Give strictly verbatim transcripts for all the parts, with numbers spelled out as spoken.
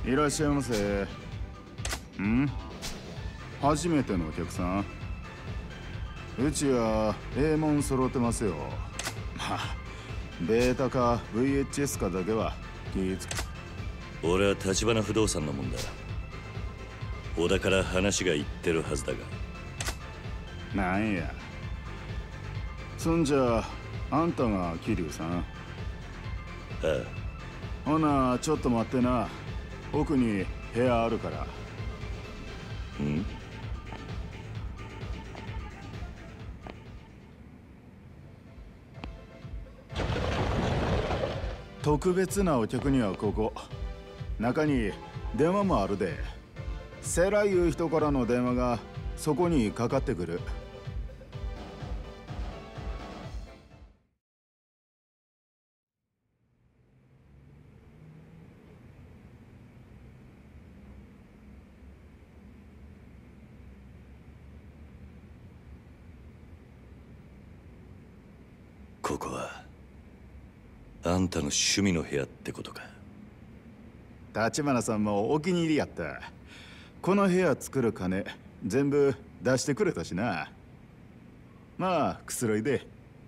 いらっしゃいませ。ん？初めてのお客さん？うちはええもん揃ってますよ。まあベータか ブイエイチエス かだけは気ぃつけ。 俺は橘不動産のもんだ。小田から話が言ってるはずだが。 なんや、そんじゃあんたが桐生さん？ああ。 ほなちょっと待ってな。奥に部屋あるから。 ん？ 特別なお客にはここ。中に電話もあるで。セラいう人からの電話がそこにかかってくる。 ここはあんたの趣味の部屋ってことか。 橘さんもお気に入りやった。この部屋作る金全部出してくれたしな。まあくつろいで。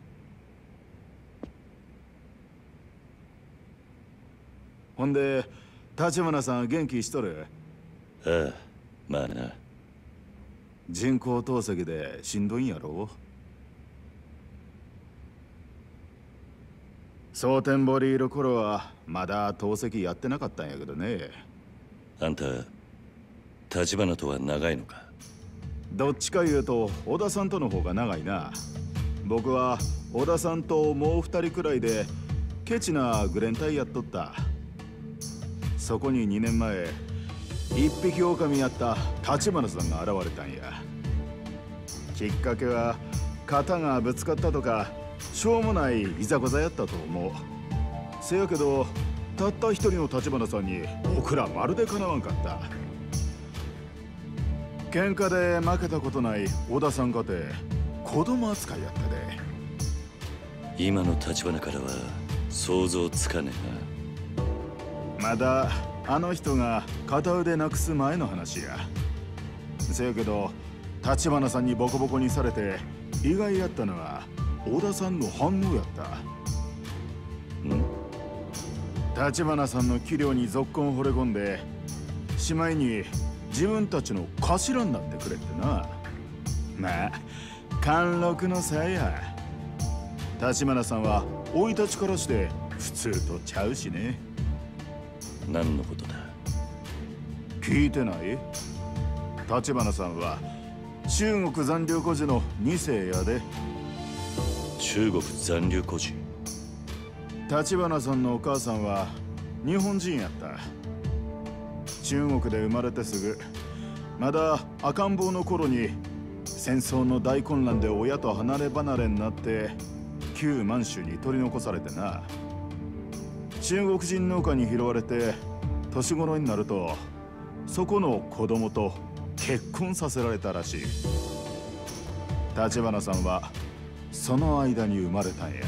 ほんで橘さん元気しとる？ ああ、まあな。 人工透析でしんどいんやろ？蒼天堀いる頃はまだ透析やってなかったんやけどね。 あんた橘とは長いのか？ どっちか言うと小田さんとの方が長いな。僕は小田さんともう二人くらいでケチなグレン隊やっとった。そこににねんまえ一匹狼やった橘さんが現れたんや。きっかけは肩がぶつかったとかしょうもないいざこざやったと思う。せやけどたった一人の橘さんに僕らまるでかなわんかった。喧嘩で負けたことない小田さんかて子供扱いやったで。 今の橘からは想像つかねえな。まだあの人が片腕なくす前の話や。せやけど橘さんにボコボコにされて意外やったのは小田さんの反応やった。 ん？ 橘さんの器量にぞっこん惚れ込んでしまいに自分たちの頭になってくれってな。まあ貫禄の差や。橘さんは生い立ちからして普通とちゃうしね。 何のことだ？ 聞いてない？橘さんは中国残留孤児のに世やで。 中国残留孤児？ 橘さんのお母さんは日本人やった。中国で生まれてすぐまだ赤ん坊の頃に戦争の大混乱で親と離れ離れになって旧満州に取り残されてな。中国人農家に拾われて年頃になるとそこの子供と結婚させられたらしい。橘さんはその間に生まれたんや。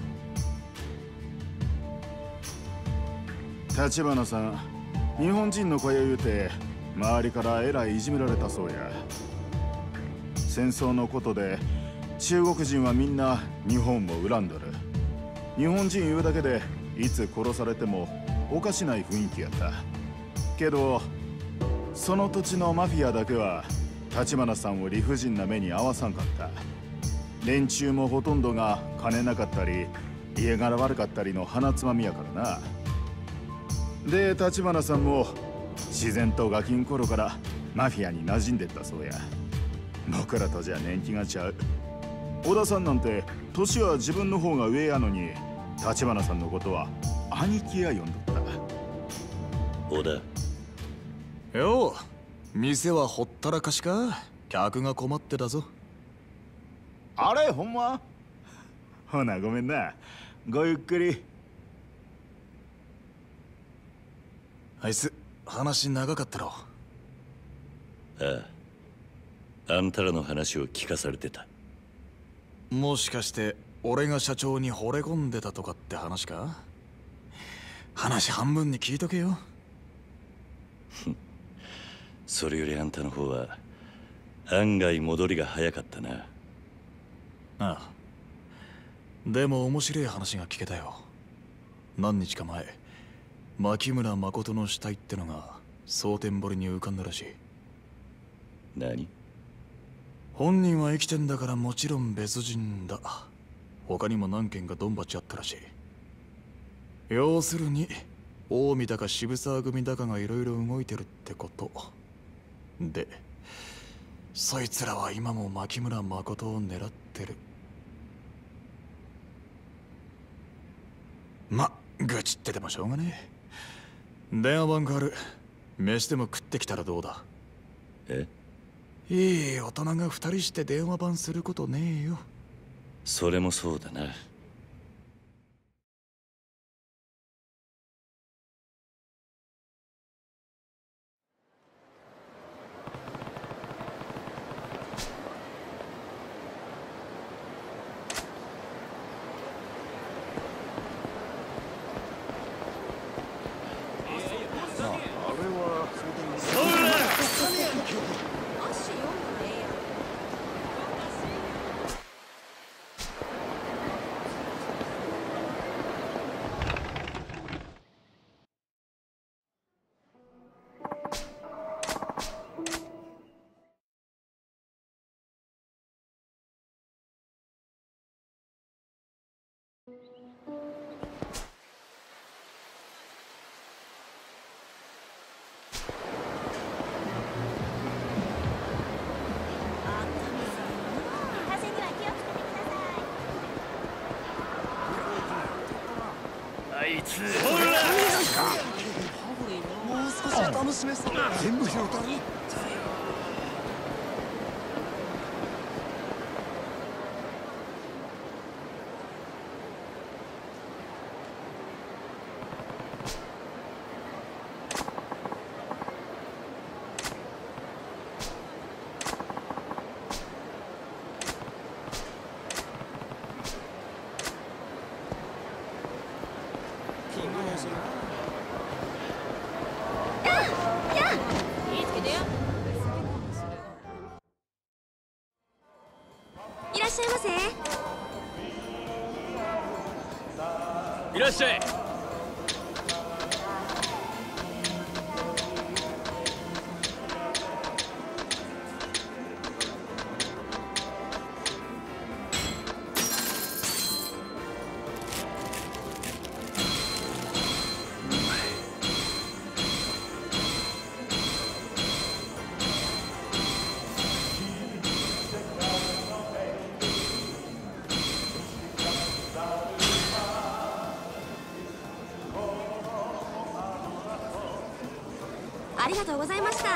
橘さん日本人の子や言うて周りからえらいいじめられたそうや。戦争のことで中国人はみんな日本を恨んどる。日本人言うだけでいつ殺されてもおかしない雰囲気やった。けどその土地のマフィアだけは橘さんを理不尽な目に遭わさんかった。連中もほとんどが金なかったり家柄悪かったりの鼻つまみやからな。で橘さんも自然とガキン頃からマフィアに馴染んでったそうや。僕らとじゃ年季がちゃう。小田さんなんて年は自分の方が上やのに橘さんのことは兄貴や呼んどった。 小田よう、店はほったらかしか？客が困ってたぞ。 あれほんま？ほなごめんな。ごゆっくり。 あいつ話長かったろ。 ああ、あんたらの話を聞かされてた。 もしかして俺が社長に惚れ込んでたとかって話か？話半分に聞いとけよ。 それよりあんたの方は案外戻りが早かったな。 ああ。でも面白い話が聞けたよ。何日か前、牧村誠の死体ってのが蒼天堀に浮かんだらしい。 何？ 本人は生きてんだからもちろん別人だ。他にも何件かドンバチあったらしい。要するに近江だか渋沢組だかがいろいろ動いてるってことで、そいつらは今も牧村誠を狙ってる。ま、愚痴っててもしょうがねえ。電話番号ある。飯でも食ってきたらどうだ？ え？ いい大人が二人して電話番することねえよ。 それもそうだな。 あいつほらもう少し楽しめそう。全部拾ったの。 いらっしゃいませ。 いらっしゃい。 ありがとうございました。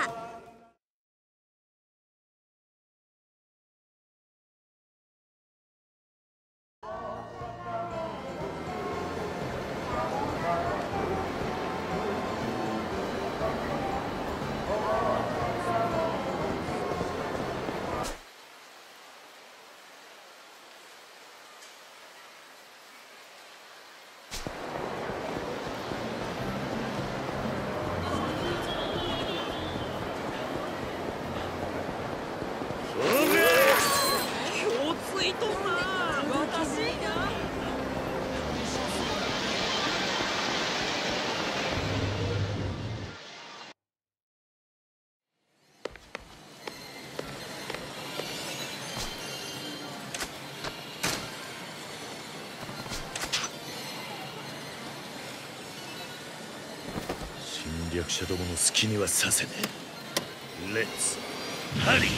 侵略者どもの好きにはさせねえ。レッツハリー。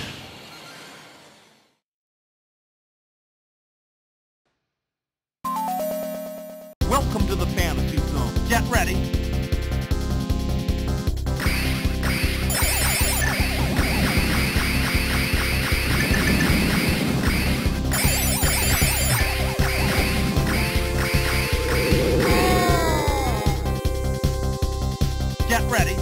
Welcome to the fantasy zone. Get ready. Get ready.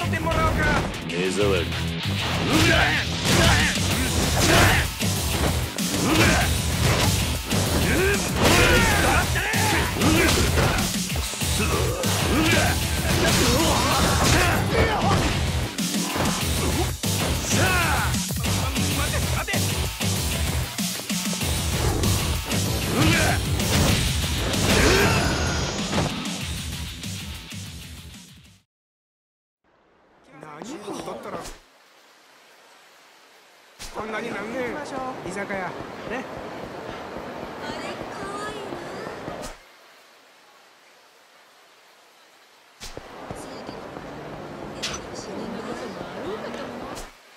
ってもらおうか。 目障り。 何分取ったらこんなになんねえ居酒屋ね。 あれかわいいな。せやけどでも死人のこともあろうかと思う。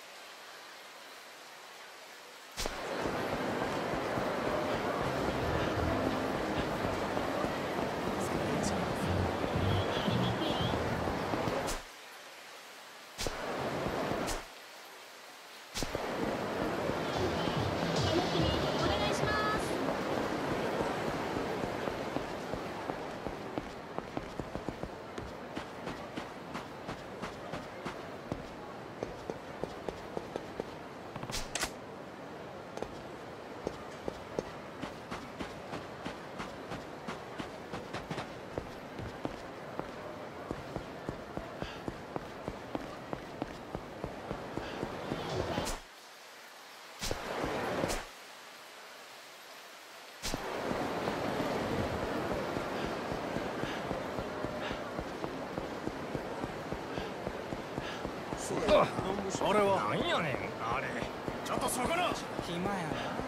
俺はなんやねんあれ。ちょっとそこの暇やな。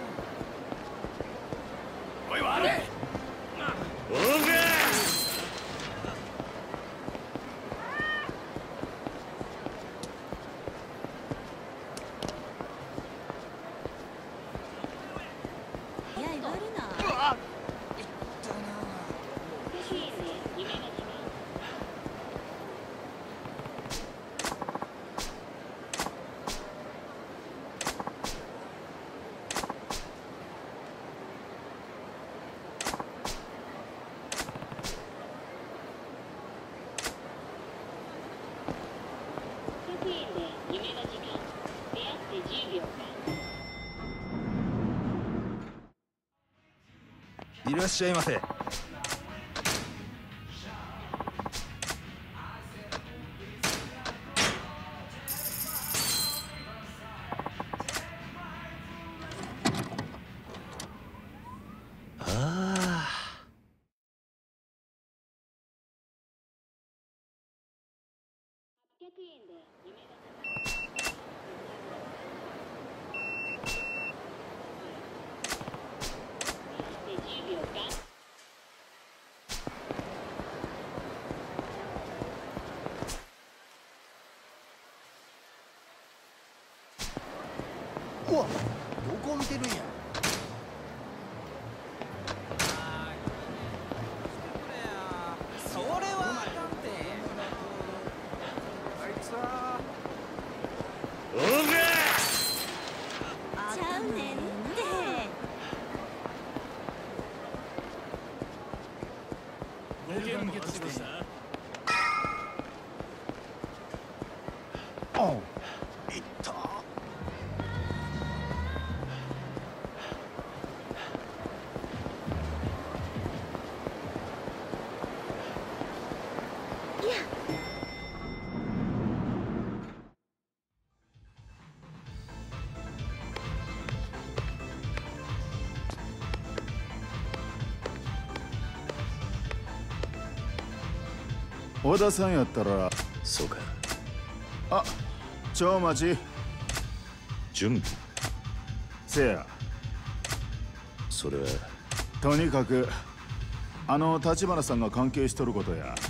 おい悪い。 おがいやいわるな。 いらっしゃいませ。うわ、どこを見てるんや。それはあかんて。あいつはおがちゃうねんって。 ごゲームゲットしました。 おういった。 小田さんやったら。 そうか。 あ、超待ち。 準備。 せや。 それはとにかくあの立花さんが関係しとることや。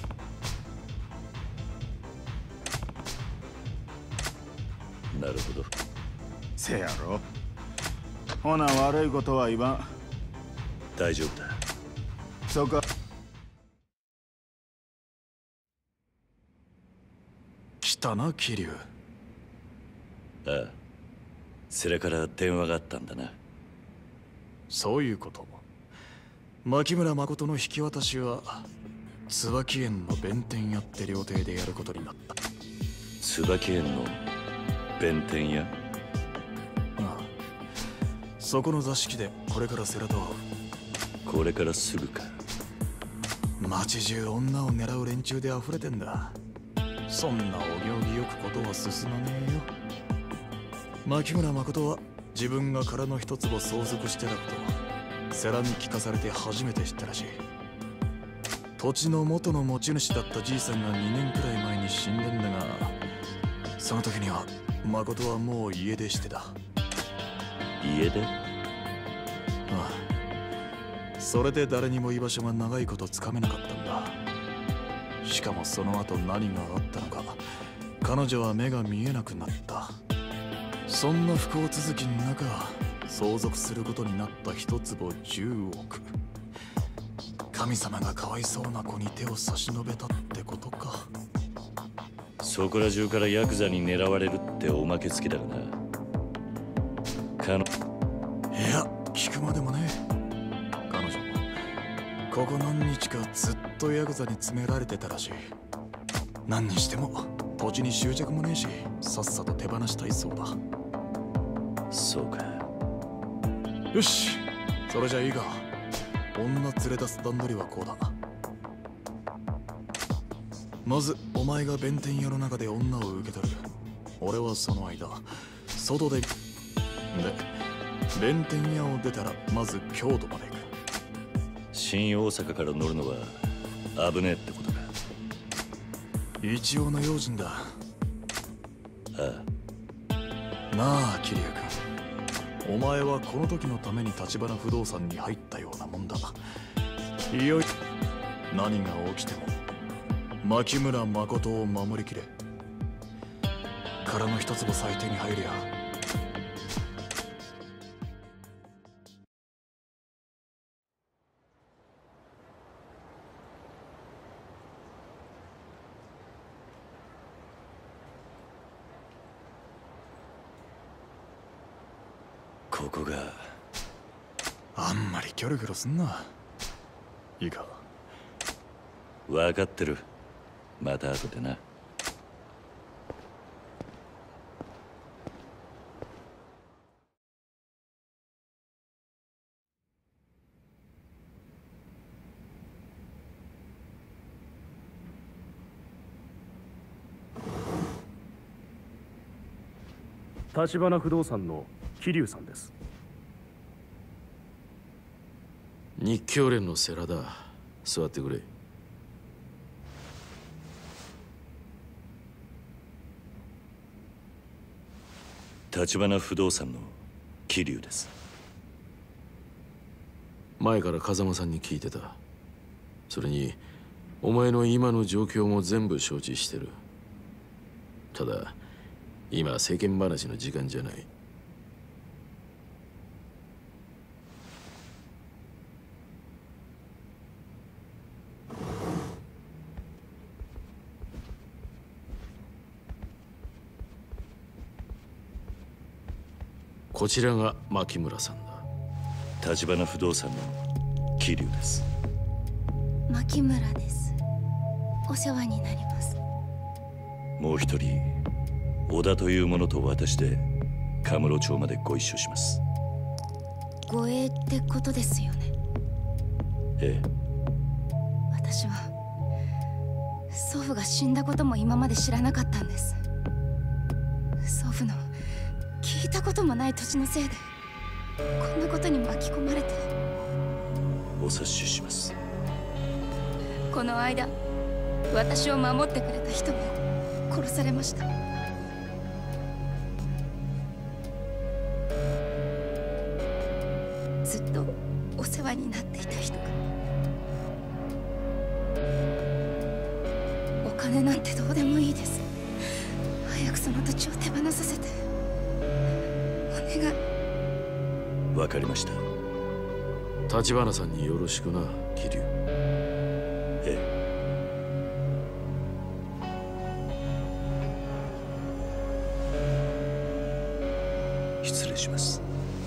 なるほど。 せやろ。ほな悪いことは言わん。 大丈夫だ。 そうか。 来たな桐生。 ああ、それから電話があったんだな。 そういうこと。牧村誠の引き渡しは椿園の弁天屋って料亭でやることになった。 椿園の弁天屋。 ああ、そこの座敷でこれから世良と。 これからすぐか。 街中女を狙う連中で溢れてんだ。そんなお行儀よくことは進まねえよ。牧村誠は自分が殻の一粒を相続してたこと世良に聞かされて初めて知ったらしい。土地の元の持ち主だったじいさんがにねんくらい前に死んでんだが、その時には誠はもう家出してた。 家出？ ああ、それで誰にも居場所が長いことつかめなかったんだ。しかもその後何があったのか、彼女は目が見えなくなった。そんな不幸続きの中、相続することになった一坪じゅうおく。神様がかわいそうな子に手を差し伸べたってことか。 そこら中からヤクザに狙われるっておまけつきだがな。彼女、 いや、聞くまでもね。彼女もここ何日かずっとヤクザに詰められてたらしい。何にしても土地に執着もねえし、さっさと手放したいそうだ。 そうか。 よし、それじゃいいか。女連れ出す段取りはこうだ。まずお前が弁天屋の中で女を受け取る。俺はその間外で。で弁天屋を出たらまず京都まで行く。 新大阪から乗るのは危ねえってことか。 一応の用心だ。 ああなあ桐生君、お前はこの時のために立花不動産に入ったようなもんだ。いよいよ何が起きても牧村誠を守りきれ。殻の一粒さえ手に入りゃ。 ここが。 あんまりキョロキョロすんな。いいか。 分かってる。また後でな。 立花不動産の桐生さんです。 日教連の世良だ。座ってくれ。 立花不動産の桐生です。 前から風間さんに聞いてた。それにお前の今の状況も全部承知してる。ただ今世間話の時間じゃない。こちらが牧村さんだ。 立花不動産の桐生です。 牧村です。お世話になります。 もう一人織田という者と私でカムロ町までご一緒します。 護衛ってことですよね。 ええ。 私は祖父が死んだことも今まで知らなかったんです。祖父の聞いたこともない土地のせいでこんなことに巻き込まれて。 お察しします。 この間私を守ってくれた人も殺されました。ずっとお世話になっていた人が。お金なんてどうでもいいです。早くその土地を手放させてお願い。 わかりました。 立花さんによろしくな、桐生。 ええ。失礼します。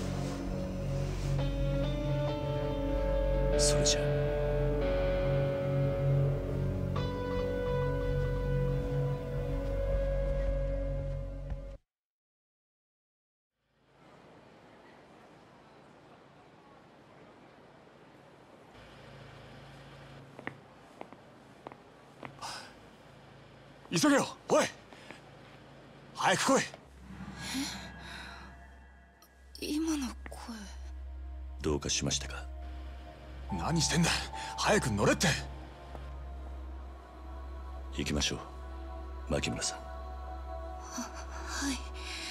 それじゃあ。 急げよ。おい早く来い。 え、今の声。 どうかしましたか？ 何してんだ、早く乗れって。 行きましょう、牧村さん。 は、はい。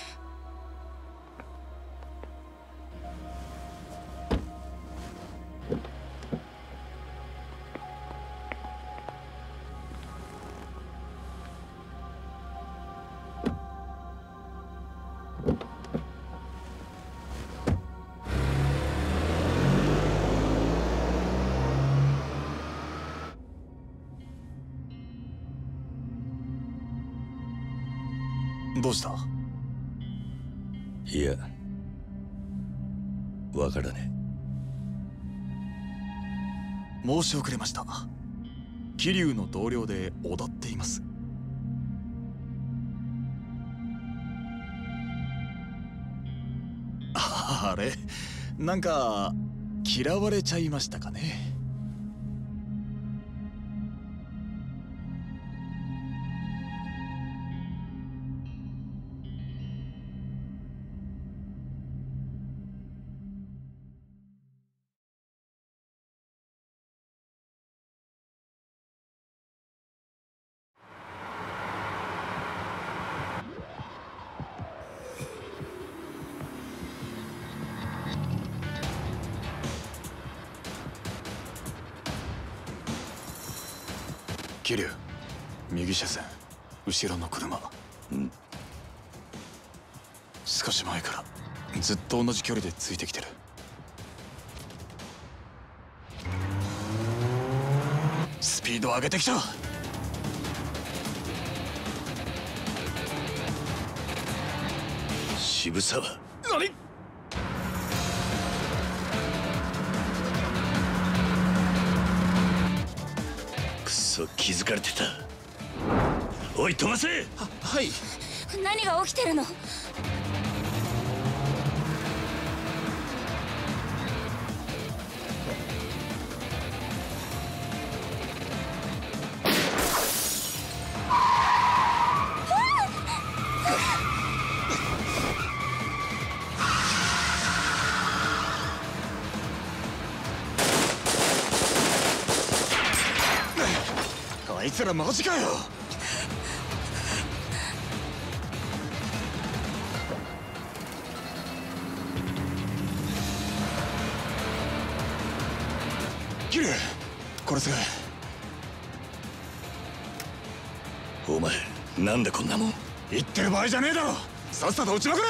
どうした？ いや、わからねえ。申し遅れました。桐生の同僚で織田っています。あれ、なんか嫌われちゃいましたかね。桐生、右車線、後ろの車。 ん？ 少し前からずっと同じ距離でついてきてる。スピード上げてきた。 渋沢。 何？ くそ、気づかれてた。おい、飛ばせ。 は、はい。 何が起きてるの？ あいつらマジかよ。桐生、これすぐ。 お前、なんでこんなもん。 言ってる場合じゃねえだろ。さっさと撃ちまくれ。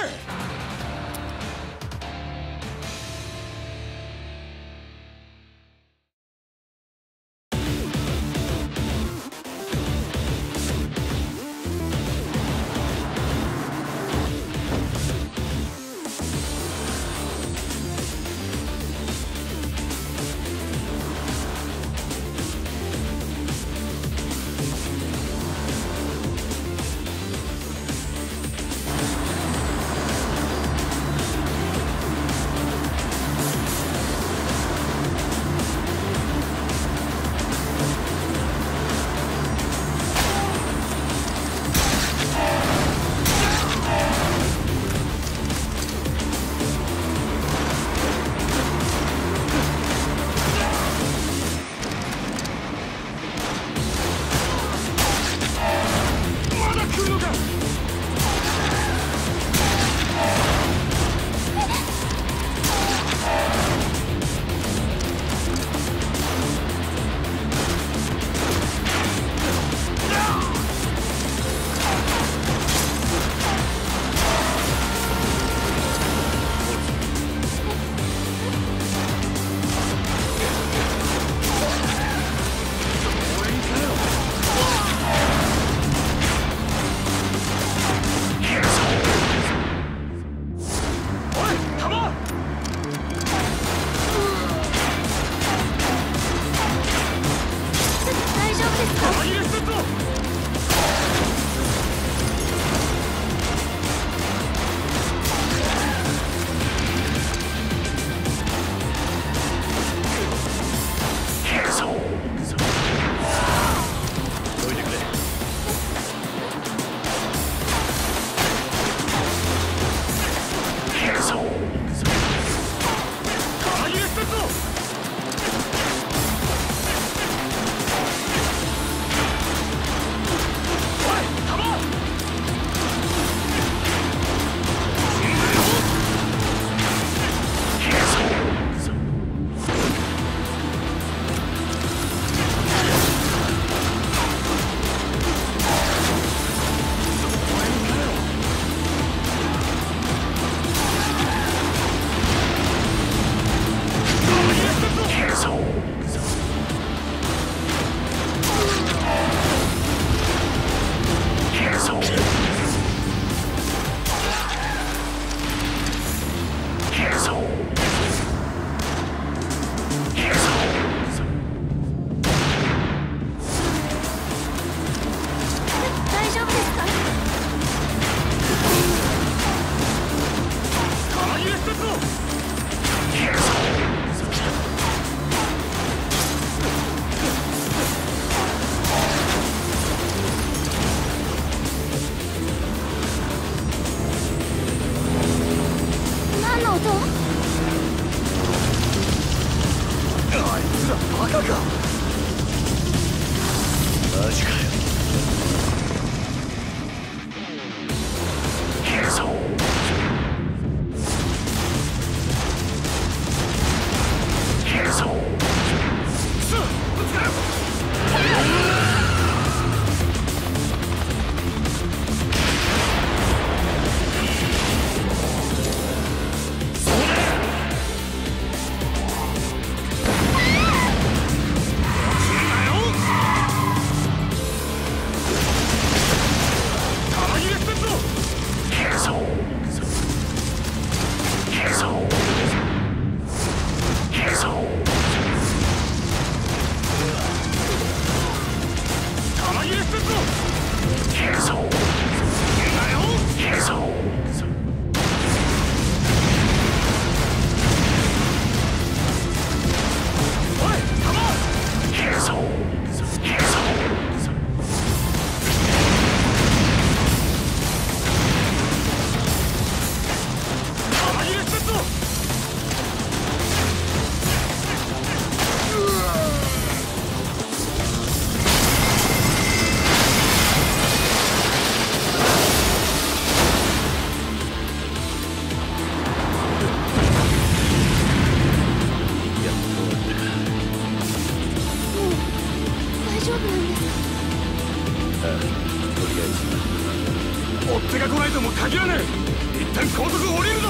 旦高速降りるぞ。